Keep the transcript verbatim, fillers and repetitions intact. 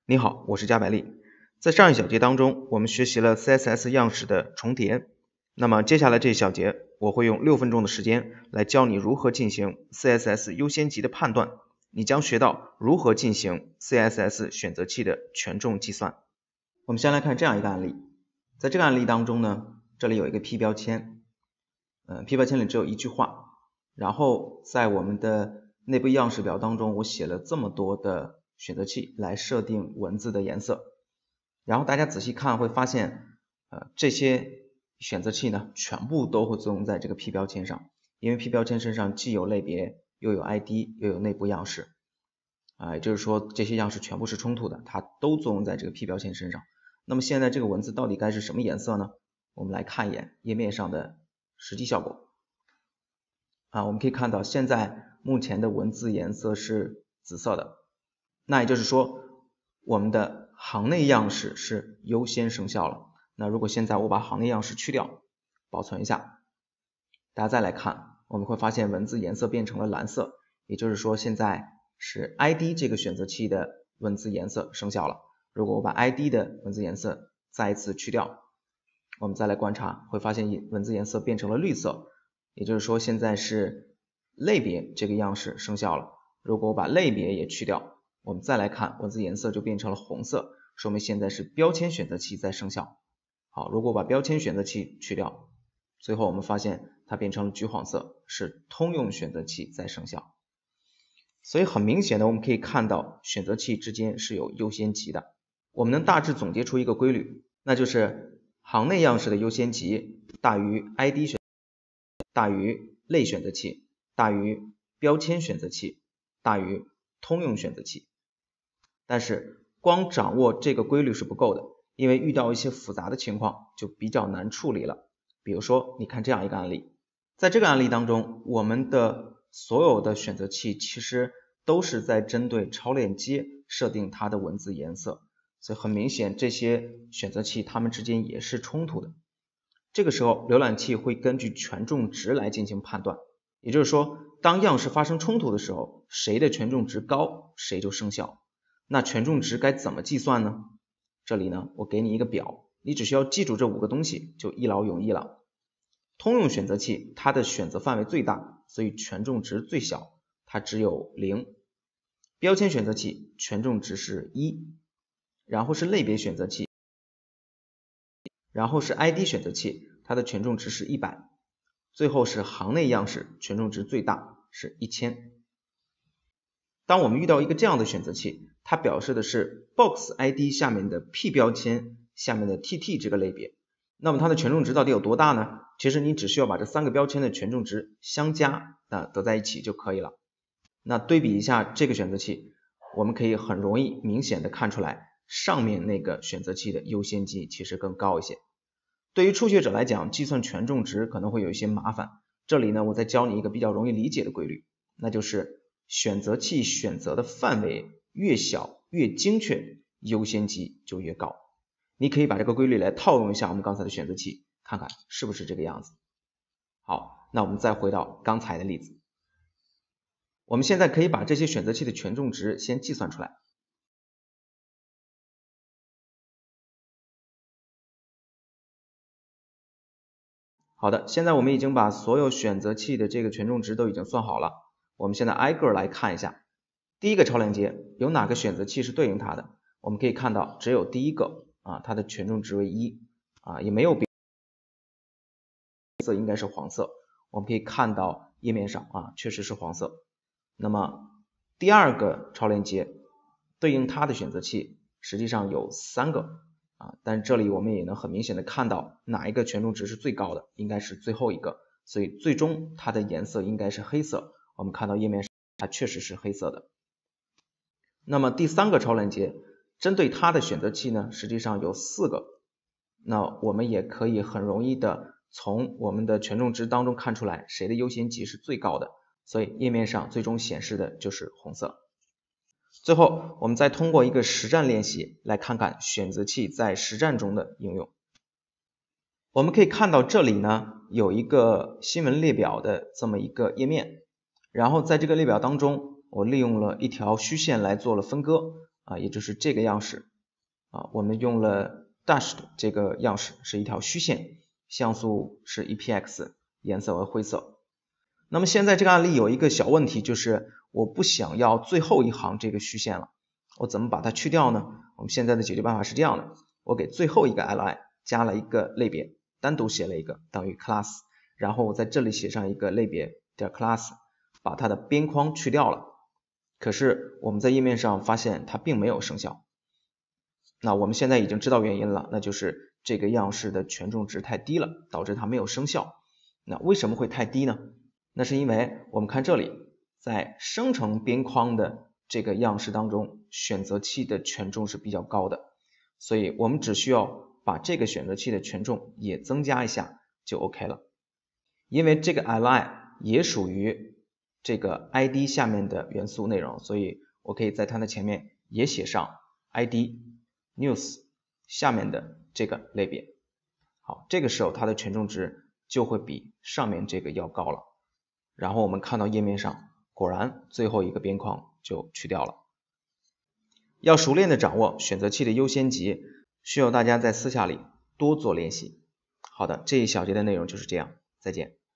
你好，我是加百利。在上一小节当中，我们学习了 C S S 样式的重叠。那么接下来这一小节，我会用六分钟的时间来教你如何进行 C S S 优先级的判断。你将学到如何进行 C S S 选择器的权重计算。我们先来看这样一个案例。在这个案例当中呢，这里有一个 P 标签，呃 P 标签里只有一句话，然后在我们的内部样式表当中，我写了这么多的选择器来设定文字的颜色，然后大家仔细看会发现，呃，这些选择器呢，全部都会作用在这个 P 标签上，因为 P 标签身上既有类别，又有 I D， 又有内部样式，啊、呃，也就是说这些样式全部是冲突的，它都作用在这个 P 标签身上。那么现在这个文字到底该是什么颜色呢？我们来看一眼页面上的实际效果。啊，我们可以看到现在目前的文字颜色是紫色的，那也就是说我们的行内样式是优先生效了。那如果现在我把行内样式去掉，保存一下，大家再来看，我们会发现文字颜色变成了蓝色，也就是说现在是 I D 这个选择器的文字颜色生效了。如果我把 I D 的文字颜色再一次去掉，我们再来观察，会发现文字颜色变成了绿色，也就是说现在是类别这个样式生效了。如果我把类别也去掉，我们再来看，文字颜色就变成了红色，说明现在是标签选择器在生效。好，如果把标签选择器去掉，最后我们发现它变成了橘黄色，是通用选择器在生效。所以很明显的我们可以看到选择器之间是有优先级的。我们能大致总结出一个规律，那就是行内样式的优先级大于 I D 选大于类选择器大于标签选择器大于通用选择器。但是光掌握这个规律是不够的，因为遇到一些复杂的情况就比较难处理了。比如说你看这样一个案例，在这个案例当中，我们的所有的选择器其实都是在针对超链接设定它的文字颜色，所以很明显这些选择器它们之间也是冲突的。这个时候浏览器会根据权重值来进行判断，也就是说当样式发生冲突的时候，谁的权重值高谁就生效。那权重值该怎么计算呢？这里呢我给你一个表，你只需要记住这五个东西就一劳永逸了。通用选择器它的选择范围最大，所以权重值最小，它只有零。标签选择器权重值是一，然后是类别选择器，然后是 I D 选择器，它的权重值是一百，最后是行内样式，权重值最大是一千。当我们遇到一个这样的选择器，它表示的是 box I D 下面的 P 标签下面的 T T 这个类别，那么它的权重值到底有多大呢？其实你只需要把这三个标签的权重值相加啊得在一起就可以了。那对比一下这个选择器，我们可以很容易明显的看出来，上面那个选择器的优先级其实更高一些。对于初学者来讲，计算权重值可能会有一些麻烦，这里呢我再教你一个比较容易理解的规律，那就是选择器选择的范围越小越精确，优先级就越高。你可以把这个规律来套用一下我们刚才的选择器，看看是不是这个样子。好，那我们再回到刚才的例子，我们现在可以把这些选择器的权重值先计算出来。好的，现在我们已经把所有选择器的这个权重值都已经算好了，我们现在挨个来看一下。第一个超链接有哪个选择器是对应它的？我们可以看到只有第一个啊，它的权重值为一啊，也没有别色，应该是黄色。我们可以看到页面上啊，确实是黄色。那么第二个超链接对应它的选择器实际上有三个啊，但这里我们也能很明显的看到哪一个权重值是最高的，应该是最后一个，所以最终它的颜色应该是黑色。我们看到页面上它确实是黑色的。那么第三个超链接针对它的选择器呢，实际上有四个，那我们也可以很容易的从我们的权重值当中看出来谁的优先级是最高的，所以页面上最终显示的就是红色。最后我们再通过一个实战练习来看看选择器在实战中的应用。我们可以看到这里呢有一个新闻列表的这么一个页面，然后在这个列表当中我利用了一条虚线来做了分割啊，也就是这个样式啊，我们用了 dashed 这个样式，是一条虚线，像素是 E P X， 颜色为灰色。那么现在这个案例有一个小问题，就是我不想要最后一行这个虚线了，我怎么把它去掉呢？我们现在的解决办法是这样的，我给最后一个 li 加了一个类别，单独写了一个等于 class， 然后我在这里写上一个类别点 class， 把它的边框去掉了。可是我们在页面上发现它并没有生效。那我们现在已经知道原因了，那就是这个样式的权重值太低了，导致它没有生效。那为什么会太低呢？那是因为我们看这里，在生成边框的这个样式当中，选择器的权重是比较高的，所以我们只需要把这个选择器的权重也增加一下就 OK 了。因为这个 li 也属于这个 I D 下面的元素内容，所以我可以在它的前面也写上 I D news 下面的这个类别。好，这个时候它的权重值就会比上面这个要高了。然后我们看到页面上，果然最后一个边框就去掉了。要熟练的掌握选择器的优先级，需要大家在私下里多做练习。好的，这一小节的内容就是这样，再见。